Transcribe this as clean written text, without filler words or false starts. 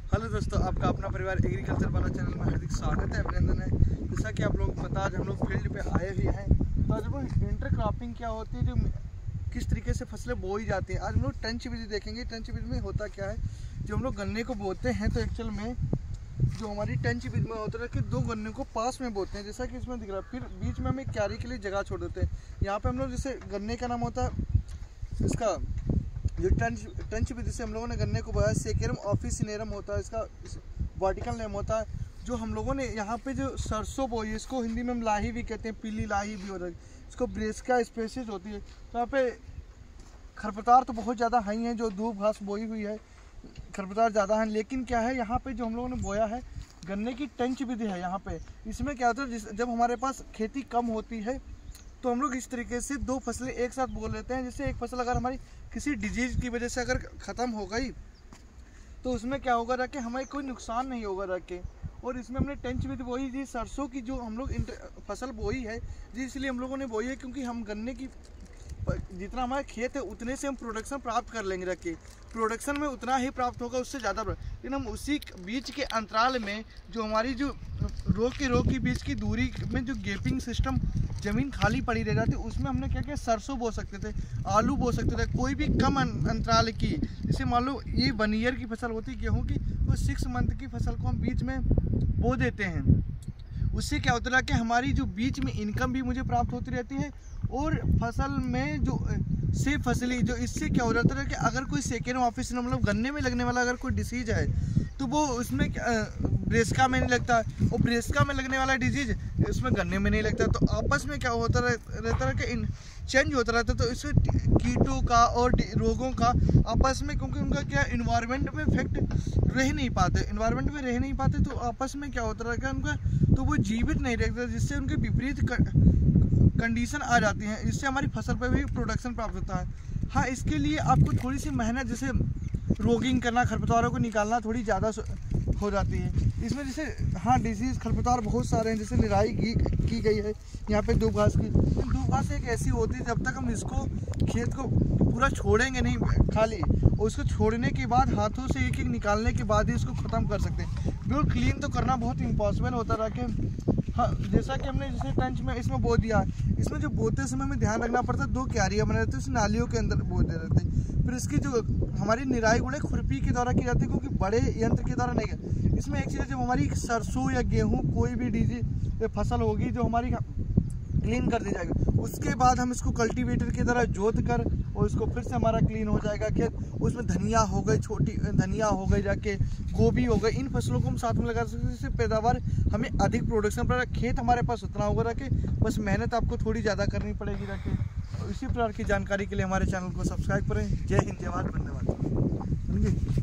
Hello दोस्तों, आपका अपना परिवार एग्रीकल्चर वाला चैनल में हार्दिक स्वागत है, अभिनंदन है। जैसा कि आप लोगों को पता, आज हम लोग फील्ड पे आए हुए हैं। तो आज हम इंटर क्रॉपिंग क्या होती है, जो किस तरीके से फसलें बोई जाती हैं, आज हम लोग टंच विधि देखेंगे। टंच विधि में होता क्या है, जो हम लोग गन्ने को बोते हैं तो एक्चुअल में जो हमारी टंच विधि में होता है कि दो गन्ने को पास में बोते हैं, जैसा कि इसमें दिख रहा है। फिर बीच में हम एक क्यारी के लिए जगह छोड़ देते हैं। यहाँ पर हम लोग जैसे गन्ने का नाम होता है इसका जो टंच विधि से हम लोगों ने गन्ने को बोया, सेकेरम ऑफिसिनेरम होता है इसका वर्टिकल नेम होता है। जो हम लोगों ने यहाँ पे जो सरसों बोई है, इसको हिंदी में हम लाही भी कहते हैं, पीली लाही भी होता है, इसको ब्रेस्का स्पेसीज होती है। तो यहाँ पे खरपतवार तो बहुत ज़्यादा हाई हैं, जो धूप घास बोई हुई है खरपतवार ज़्यादा हैं। लेकिन क्या है, यहाँ पे जो हम लोगों ने बोया है गन्ने की टंच विधि है। यहाँ पे इसमें क्या होता है, जब हमारे पास खेती कम होती है तो हम लोग इस तरीके से दो फसलें एक साथ बो लेते हैं। जैसे एक फसल अगर हमारी किसी डिजीज़ की वजह से अगर ख़त्म हो गई तो उसमें क्या होगा रख के हमें कोई नुकसान नहीं होगा रख के। और इसमें हमने टंच विधि बोई जी, सरसों की जो हम लोग फसल बोई है जी, इसलिए हम लोगों ने बोई है क्योंकि हम गन्ने की जितना हमारा खेत है उतने से हम प्रोडक्शन प्राप्त कर लेंगे रख के। प्रोडक्शन में उतना ही प्राप्त होगा, उससे ज़्यादा। लेकिन हम उसी बीच के अंतराल में जो हमारी जो रो के बीच की दूरी में जो गैपिंग सिस्टम ज़मीन खाली पड़ी रह जाती है, उसमें हमने क्या किया, सरसों बो सकते थे, आलू बो सकते थे, कोई भी कम अंतराल की। जैसे मान लो ये 1 ईयर की फसल होती है गेहूँ की, तो 6 मंथ की फसल को हम बीच में बो देते हैं। उससे क्या होता है कि हमारी जो बीच में इनकम भी मुझे प्राप्त होती रहती है। और फसल में जो से फसली जो इससे क्या हो जाता है कि अगर कोई सेकेंड ऑफिस में मतलब गन्ने में लगने वाला अगर कोई डिसीज है तो वो उसमें ब्रेस्का में नहीं लगता, और ब्रेस्का में लगने वाला डिजीज उसमें गन्ने में नहीं लगता। तो आपस में क्या होता रहता है कि चेंज होता रहता है। तो इससे कीटों का और रोगों का आपस में, क्योंकि उनका क्या इन्वायरमेंट में इफेक्ट रह नहीं पाते, तो आपस में क्या होता रहता है उनका, तो वो जीवित नहीं रहते, जिससे उनके विपरीत कंडीशन आ जाती हैं, इससे हमारी फसल पर भी प्रोडक्शन प्राप्त होता है। हाँ, इसके लिए आपको थोड़ी सी मेहनत, जैसे रोगिंग करना, खरपतवारों को निकालना थोड़ी ज़्यादा हो जाती है इसमें। जैसे हाँ, डिजीज़ खरपतवार बहुत सारे हैं, जैसे निराई की गई है यहाँ पे दूब घास की। दूब घास एक ऐसी होती है, जब तक हम इसको खेत को पूरा छोड़ेंगे नहीं खाली, और उसको छोड़ने के बाद हाथों से एक एक निकालने के बाद ही इसको ख़त्म कर सकते हैं। बिल्कुल क्लीन तो करना बहुत इम्पॉसिबल होता रहा कि हाँ, जैसा कि हमने जैसे टंच में इसमें बो दिया, इसमें जो बोते समय हमें ध्यान रखना पड़ता है, 2 क्यारियाँ बने रहती है, उस नालियों के अंदर बोते रहते हैं। फिर इसकी जो हमारी निराई गुड़ाई खुरपी के द्वारा की जाती है, क्योंकि बड़े यंत्र के द्वारा नहीं है। इसमें एक चीज़ है, जब हमारी सरसों या गेहूँ कोई भी फसल होगी जो हमारी क्लीन कर दी जाएगी, उसके बाद हम इसको कल्टीवेटर की तरह जोत कर और इसको फिर से हमारा क्लीन हो जाएगा खेत। उसमें धनिया हो गई, छोटी धनिया हो गई, जाके गोभी हो गई, इन फसलों को हम साथ में लगा सकते हैं, जिससे पैदावार हमें अधिक प्रोडक्शन पर खेत हमारे पास उतना होगा रखे, बस मेहनत आपको थोड़ी ज़्यादा करनी पड़ेगी रखे। तो इसी प्रकार की जानकारी के लिए हमारे चैनल को सब्सक्राइब करें। जय हिंद, जय भारत, धन्यवाद।